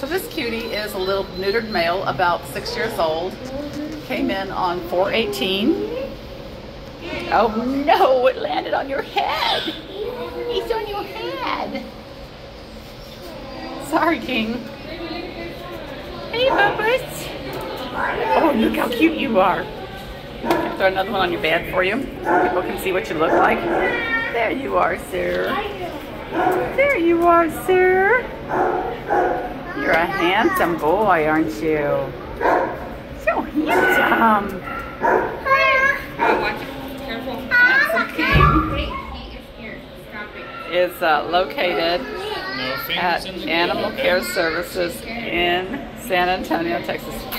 So this cutie is a little neutered male, about 6 years old. Came in on 4/18. Oh no, it landed on your head. He's on your head. Sorry, King. Hey, Bubba's. Oh, look how cute you are. I'll throw another one on your bed for you so people can see what you look like. There you are, sir. There you are, sir. You're a handsome boy, aren't you? So handsome. Handsome King is located at Animal Care Services in San Antonio, Texas.